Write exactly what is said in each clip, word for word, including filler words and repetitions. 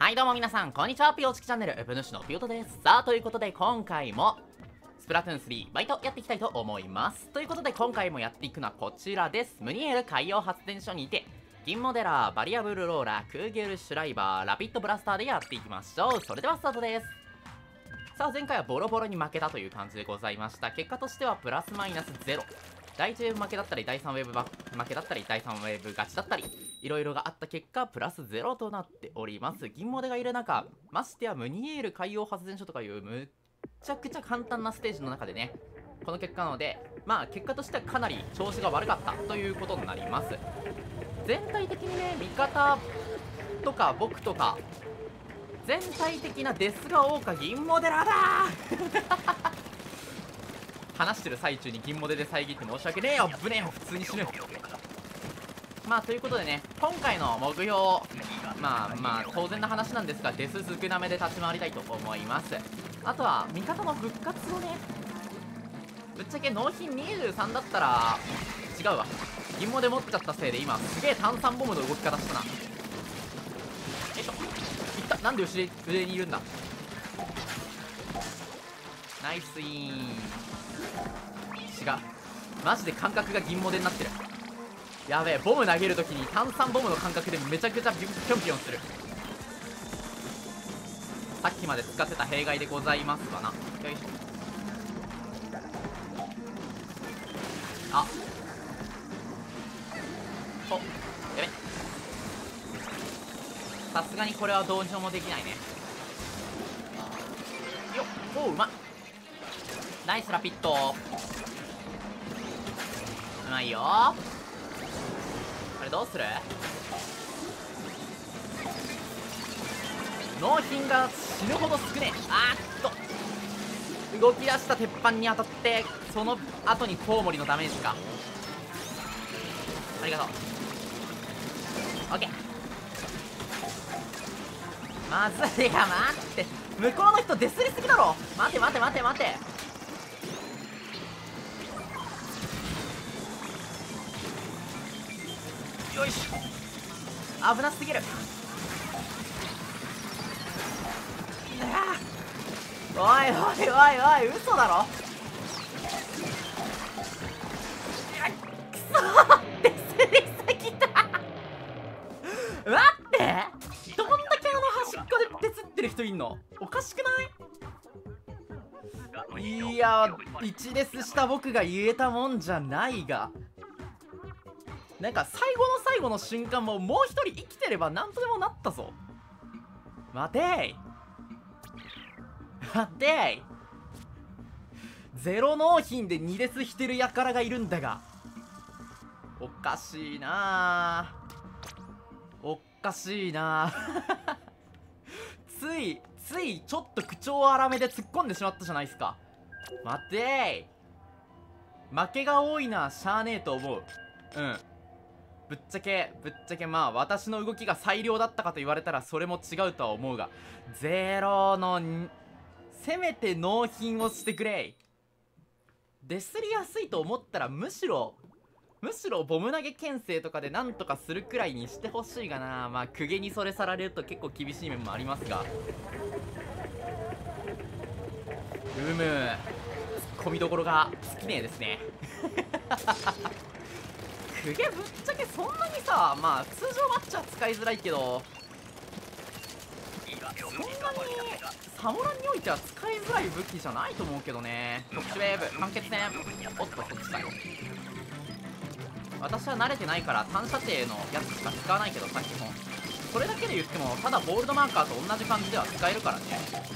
はいどうも皆さんこんにちは。ピオチキチャンネルウプ主のピオトです。さあということで今回もスプラトゥーンスリーバイトやっていきたいと思います。ということで今回もやっていくのはこちらです。ムニエル海洋発電所にて銀モデラー、バリアブルローラー、クーゲルシュライバー、ラピッドブラスターでやっていきましょう。それではスタートです。さあ前回はボロボロに負けたという感じでございました。結果としてはプラスマイナスゼロ、だいいちウェーブ負けだったりだいさんウェーブ負けだったりだいさんウェーブ勝ちだったりいろいろがあった結果プラスゼロとなっております。銀モデがいる中、ましてやムニエール海洋発電所とかいうむっちゃくちゃ簡単なステージの中でね、この結果なので、まあ結果としてはかなり調子が悪かったということになります。全体的にね、味方とか僕とか全体的なデスが多か銀モデラーだー話してる最中に銀モデで遮って申し訳ねえよ。ブネよ、普通に死ぬ。まあということでね、今回の目標、まあまあ当然な話なんですが、デス少なめで立ち回りたいと思います。あとは味方の復活をね、ぶっちゃけ納品にじゅうさんだったら違うわ、銀モデ持っちゃったせいで今すげえ炭酸ボムの動き方したな。よいしょ、いった。なんで後ろ上にいるんだ。ナイスイーン。違う、マジで感覚が銀モデになってる。やべえ、ボム投げるときに炭酸ボムの感覚でめちゃくちゃピョンピョンする。さっきまで使ってた弊害でございますわな。よいしょ。あお、やべ、さすがにこれはどうしようもできないね。よっ、おう、うまっ。ナイスラピッド、うまいよー。これどうする？納品が死ぬほど少ねえ。あーっと動き出した鉄板に当たってその後にコウモリのダメージか。ありがとう。オッケー。まずいや、待って、向こうの人デスりすぎだろ。待て待て待て待て。よいしょ、危なすぎる。おいおいおいおい、嘘だろ。くそー、デスりすぎた待って、どんだけあの端っこでデスってる人いんの、おかしくない？いや、いちデスした僕が言えたもんじゃないが、なんか最後の最後の瞬間ももう一人生きてればなんとでもなったぞ。待てー待てー、ゼロ納品でにデスしてる輩がいるんだが、おかしいなー、おかしいなーついついちょっと口調荒めで突っ込んでしまったじゃないですか。待てー、負けが多いな、しゃあねえと思う。うん、ぶっちゃけぶっちゃけまあ私の動きが最良だったかと言われたらそれも違うとは思うが、ゼロのせめて納品をしてくれ。デスりやすいと思ったらむしろむしろボム投げ牽制とかでなんとかするくらいにしてほしいがな。まあ公家にそれさられると結構厳しい面もありますが、うむ、ツッコミどころが尽きねえですね公家ぶっちゃけそんなにさ、まあ通常マッチは使いづらいけど、そんなにサモランにおいては使いづらい武器じゃないと思うけどね。特殊ウェーブ、間欠戦、おっとそっちだよ。私は慣れてないから単射程のやつしか使わないけどさ、基本それだけで言ってもただボールドマーカーと同じ感じでは使えるからね。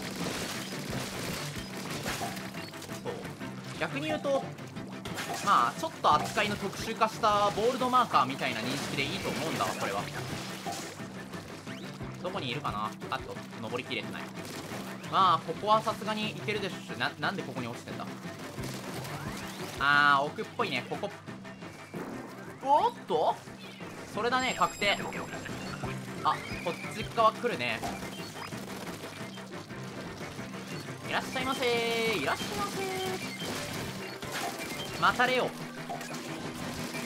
そう、逆に言うとまあちょっと扱いの特殊化したボールドマーカーみたいな認識でいいと思うんだわ、これは。どこにいるかな。あっと登りきれてない。まあここはさすがにいけるでしょ。ななんでここに落ちてんだ。あー、奥っぽいね、ここ。おっとそれだね、確定。あ、こっち側来るね。いらっしゃいませー、いらっしゃいませー。待たれよ。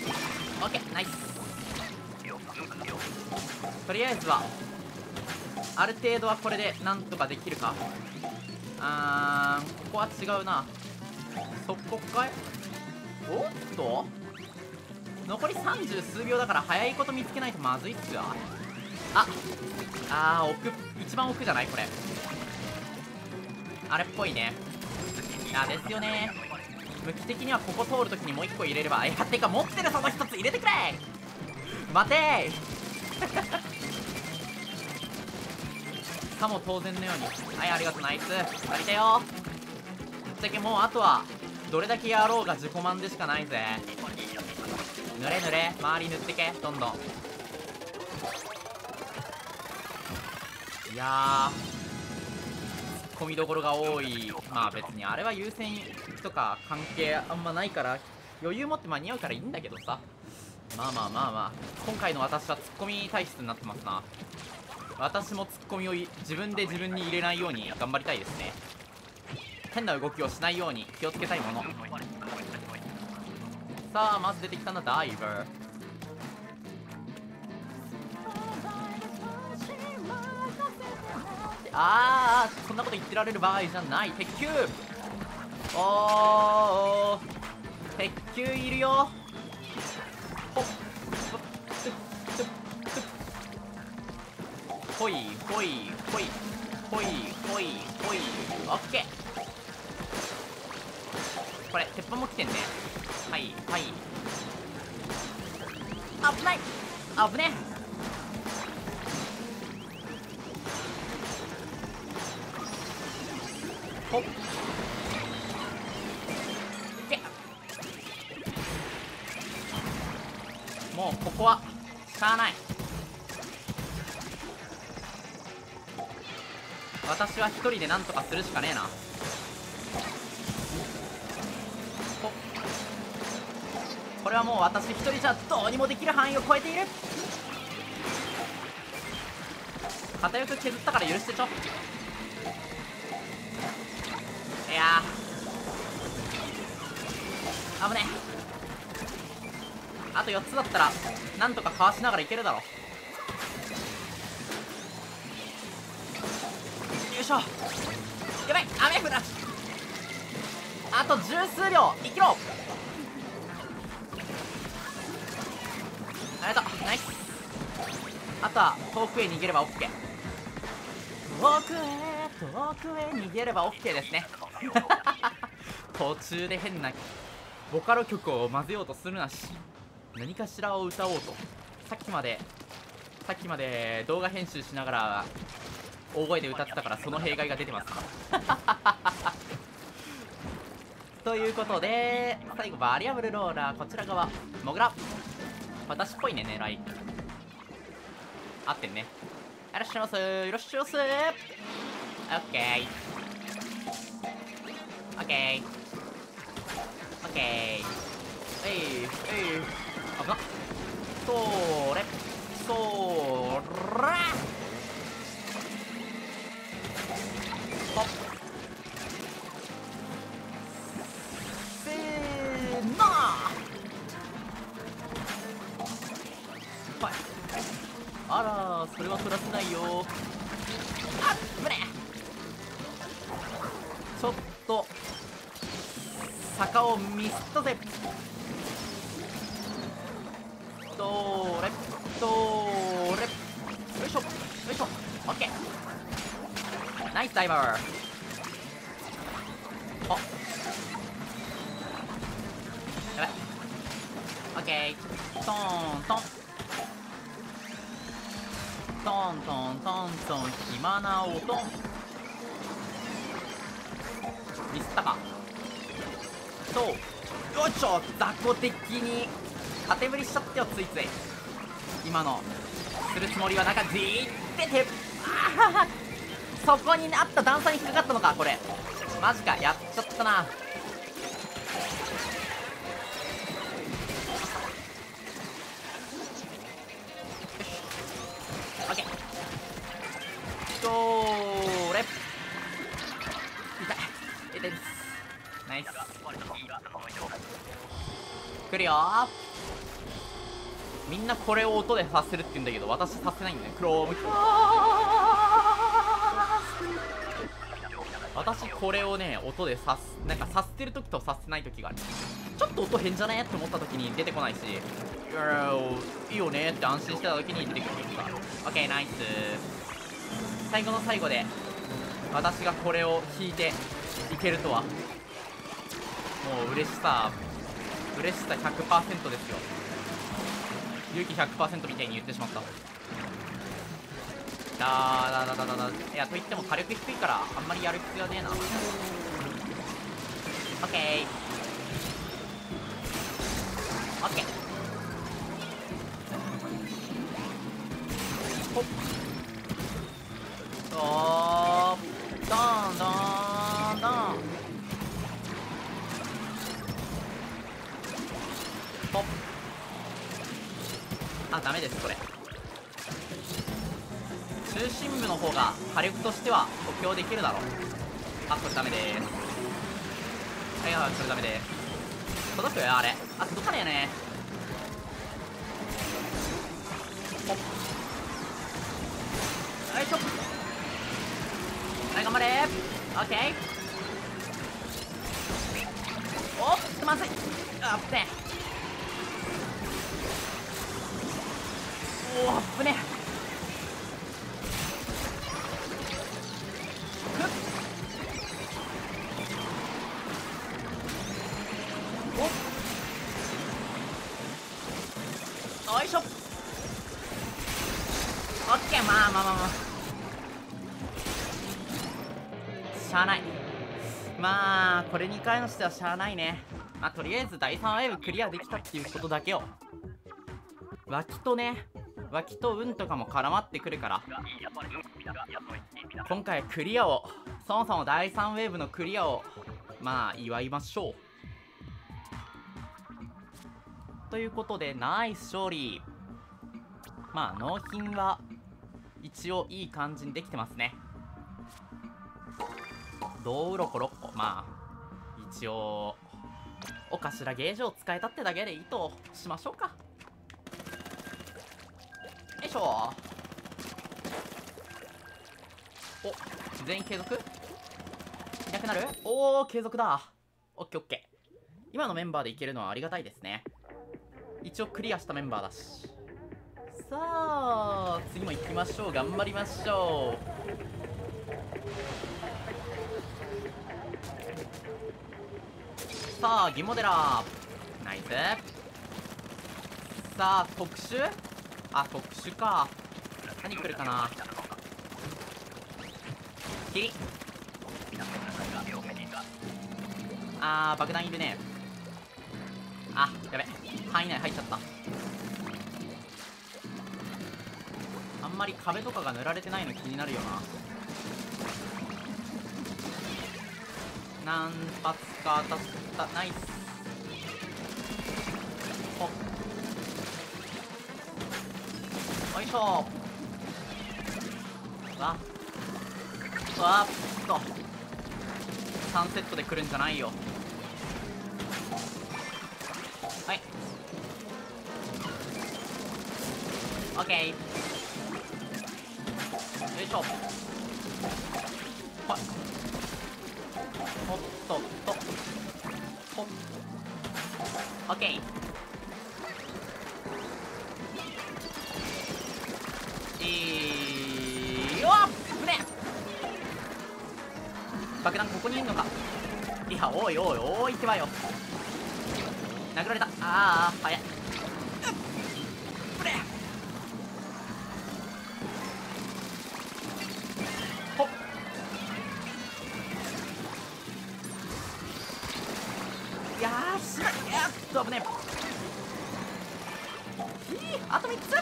オッケー、ナイス。とりあえずはある程度はこれでなんとかできるか。あー、ここは違うな。そこかい。おっと残りさんじゅう数秒だから早いこと見つけないとまずいっすわ。ああー、奥、一番奥じゃないこれ。あれっぽいね。いやですよね。向き的にはここ通るときにもう一個入れれば、いやてか持ってるその一つ入れてくれ。待てーさも当然のように。はい、ありがとう、ナイス。足りたよ。ぶっちゃけもうあとはどれだけやろうが自己満でしかないぜ。塗れ塗れ、周り塗ってけ、どんどん。いやー、ツッコミどころが多い。まあ別にあれは優先とか関係あんまないから余裕持って間に合うからいいんだけどさ。まあまあまあまあ、今回の私はツッコミ体質になってますな。私もツッコミを自分で自分に入れないように頑張りたいですね。変な動きをしないように気をつけたいもの。さあまず出てきたのはダイバー。あー、そんなこと言ってられる場合じゃない。鉄球、おー、鉄球いるよ。ほっほいほいほいほいほいほい。オッケー。これ鉄板も来てんね。はいはい。危ない、危ね。ほっけ。もうここはしゃあない。私は一人でなんとかするしかねえな。ほっ、これはもう私一人じゃどうにもできる範囲を超えている。片翼削ったから許してちょ。いやー危ねえ。あとよっつだったらなんとかかわしながらいけるだろ。よいしょ。やばい、雨降らし。あと十数秒生きろ。ありがとう、ナイス。あとは遠くへ逃げれば OK。 遠くへ遠くへ逃げれば OK ですね。途中で変なボカロ曲を混ぜようとするなし、何かしらを歌おうと。さっきまでさっきまで動画編集しながら大声で歌ってたからその弊害が出てます。ということで最後バリアブルローラー、こちら側モグラ。私っぽいね、狙い合ってんね。よろっしゃいませー、よろっしゃいませー。オッケーオッケーオッケー。えいえい、危なっ。そーれそーらほっせーのー。はい、あら、それは取らせないよ。あっぶね。ちょっと坂をミスったぜ。どれどれ、よいしょよいしょ。オッケー、ナイスダイバー。あ、やばい。オッケー、トントントントントントン、暇な音。ミスったか。そう、よいしょ。雑魚的に当てぶりしちゃったよ、ついつい。今のするつもりはなんかじーってて、あそこにあった段差に引っかかったのかこれ。マジか、やっちゃったな。よし、オッケー。そーれ、痛い痛いです。ナイス。来るよー。みんなこれを音でさせるって言うんだけど私させないんだよ。クロームキャー私これをね音で刺す、なんか刺してる時と刺してない時がある。ちょっと音変じゃねって思った時に出てこないし、いやいいよねって安心してた時に出てくる時がある。 OK ナイス。最後の最後で私がこれを引いていけるとは、もう嬉しさ嬉しさ ひゃくパーセント ですよ。勇気 ひゃくパーセント みたいに言ってしまった。だーだだだだだ。いや、といっても火力低いからあんまりやる必要はねえな。オッケーオッケー。ほっおードーンドーンドーン。ほっあ、ダメですこれ。中心部の方が火力としては補強できるだろう。あ、これダメでーす。はいはい、それダメでーす。届くよあれ。あ、届かねえよね。ほっよいしょ。はい、頑張れー。オッケー。おっまずい。あっぶねえ。おお、あっぶねえ。よいしょ。オッケー。まあまあまあまあしゃあない。まあこれにかいのしてはしゃあないね。まあとりあえずだいさんウェーブクリアできたっていうことだけを。脇とね、脇と運とかも絡まってくるから、今回クリアを、そもそもだいさんウェーブのクリアをまあ祝いましょうということで、ナイス勝利。まあ納品は一応いい感じにできてますね。銅うろころっこ、まあ一応お頭ゲージを使えたってだけでいいとしましょうか。よいしょ。お、全員継続いなくなる。おお、継続だ。オッケーオッケー。今のメンバーでいけるのはありがたいですね。一応クリアしたメンバーだし。さあ次も行きましょう。頑張りましょう。さあギモデラナイス。さあ特殊、あ特殊か。何来るかな。キリ、あー爆弾いるね。あ、やべ、範囲内入っちゃった。あんまり壁とかが塗られてないの気になるよな。何発か当たった。ナイス。ほっよいしょ。わわっとさんセットで来るんじゃないよ。はい、オッケー。よいしょ。はい、ほっとっとほっ、オッケー。いいよっぶね。爆弾ここにいんのか。いや、おいおいおいってばよ。殴られた。ああ早い。ぶねほっ、いやーしまい。やっと危ねえ。ひー、あとみっつ。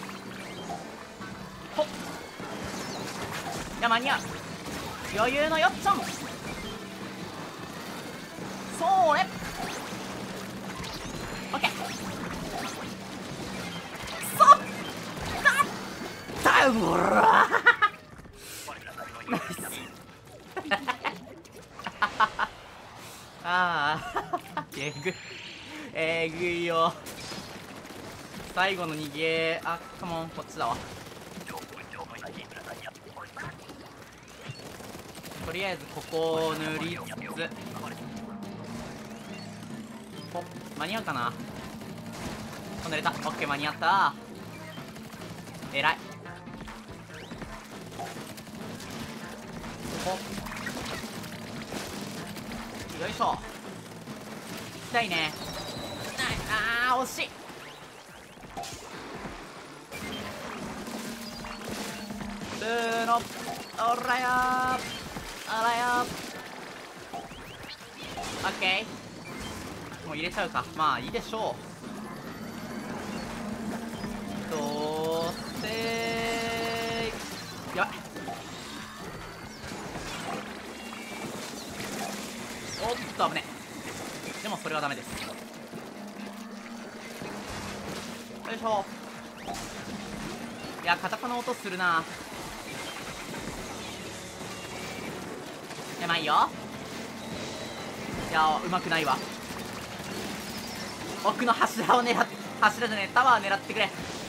ほっ、いや間に合う。余裕のよっちゃん。そーれ。オッケー。そっだうらナイスああえぐいえぐいよ。最後の逃げ、あカモンこっちだわ。 りあえずここを塗りつつ、お間に合うかな。お塗れた。オッケー、間に合った。えらい。ここよいしょ。痛いね。あー惜しい。ブーのおらよー、あらよー。オッケー、もう入れちゃうか。まあいいでしょう。どうせーやばい。おっと危ねえ。でもそれはダメです。よいしょ。いや、カタカナ音するな。やばいよ。いや、うまくないわ。奥の柱を狙って、柱じゃねえ、タワー狙ってくれ。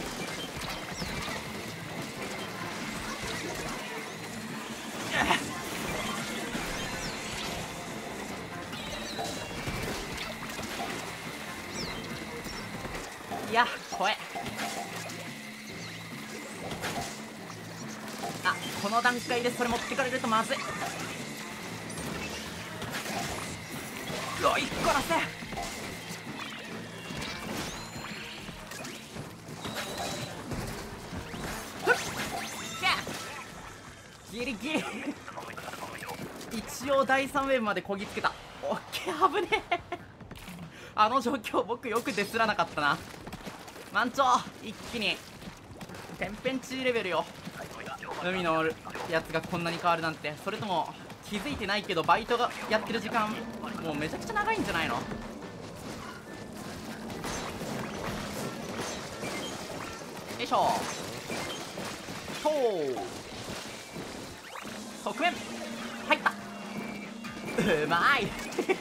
いや、怖え。あ、この段階でそれ持ってかれるとまずい。うわ、いっこらせ。ギリギリ一応だいさんウェーブまでこぎつけた。オッケー、危ねえ。あの状況僕よくデスらなかったな。満潮一気に天変地異レベルよ。海のやつがこんなに変わるなんて。それとも気づいてないけどバイトがやってる時間もうめちゃくちゃ長いんじゃないの。よいしょ。ほう、側面入った。うまい。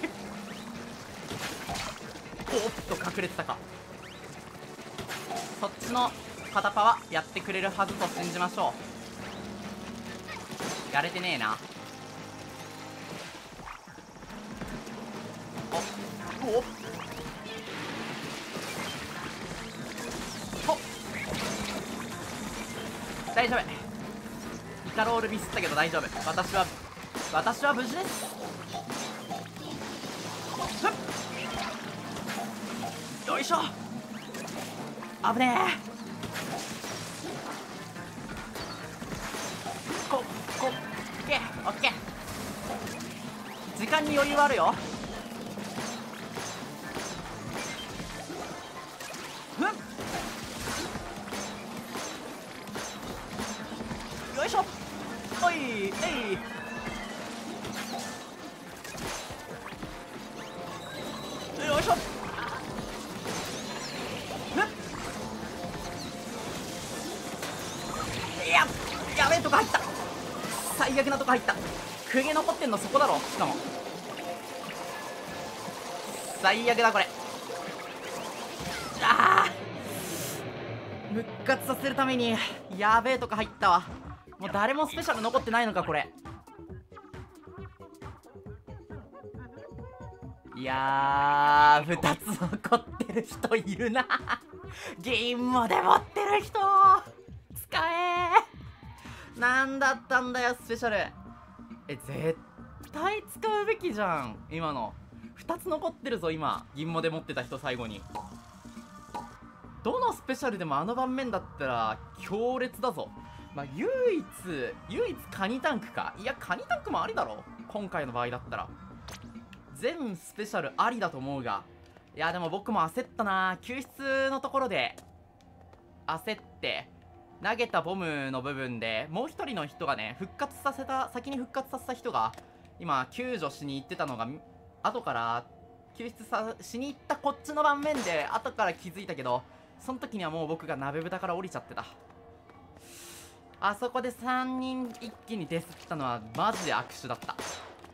おっと隠れてたか。そっちの片パはやってくれるはずと信じましょう。やれてねえな。おおっほっ、大丈夫。イカロールミスったけど大丈夫。私は私は無事です。よいしょ。危ねえ。ここオッケーオッケー。時間に余裕あるよ。ふん、よいしょ。おいえい。よいしょ。いや、やべえとこ入った。最悪なとこ入った。釘残ってんのそこだろ。しかも最悪だこれ。あー、復活させるためにやべえとこ入ったわ。もう誰もスペシャル残ってないのかこれ。いやー、ふたつ残ってる人いるな。銀もで持ってる人使えー。なんだったんだよスペシャル。え、絶対使うべきじゃん今の。ふたつ残ってるぞ今。銀もで持ってた人最後に。どのスペシャルでもあの盤面だったら強烈だぞ。まあ唯一唯一カニタンクか。いやカニタンクもありだろ今回の場合だったら。全スペシャルありだと思うが、いやでも僕も焦ったな。救出のところで焦って投げたボムの部分でもう一人の人がね復活させた、先に復活させた人が今救助しに行ってたのが後から救出さしに行ったこっちの盤面で後から気づいたけど、その時にはもう僕が鍋蓋から降りちゃってた。あそこでさんにん一気にデスったのはマジで悪手だった。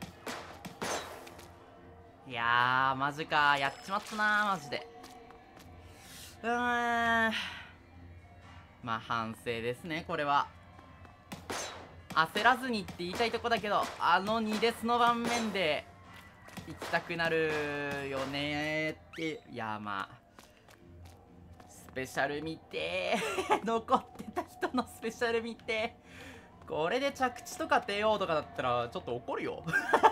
いやーマジか、やっちまったなーマジで。うーん、まあ反省ですねこれは。 焦らずにって言いたいとこだけど、あのにデスの盤面で行きたくなるよねーって。いやまあスペシャル見てー残ってた人のスペシャル見てー。これで着地とか帝王とかだったらちょっと怒るよ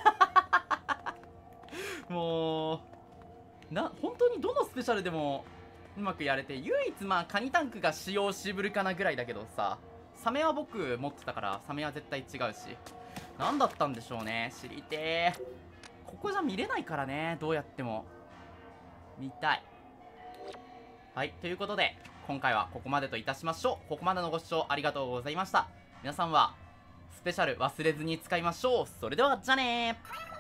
もうな、本当にどのスペシャルでもうまくやれて、唯一まあカニタンクが使用シブルかなぐらいだけどさ、サメは僕持ってたからサメは絶対違うし、何だったんでしょうね。知りてー。ここじゃ見れないからね、どうやっても見たい。はい、ということで今回はここまでといたしましょう。ここまでのご視聴ありがとうございました。皆さんはスペシャル忘れずに使いましょう。それではじゃあねー。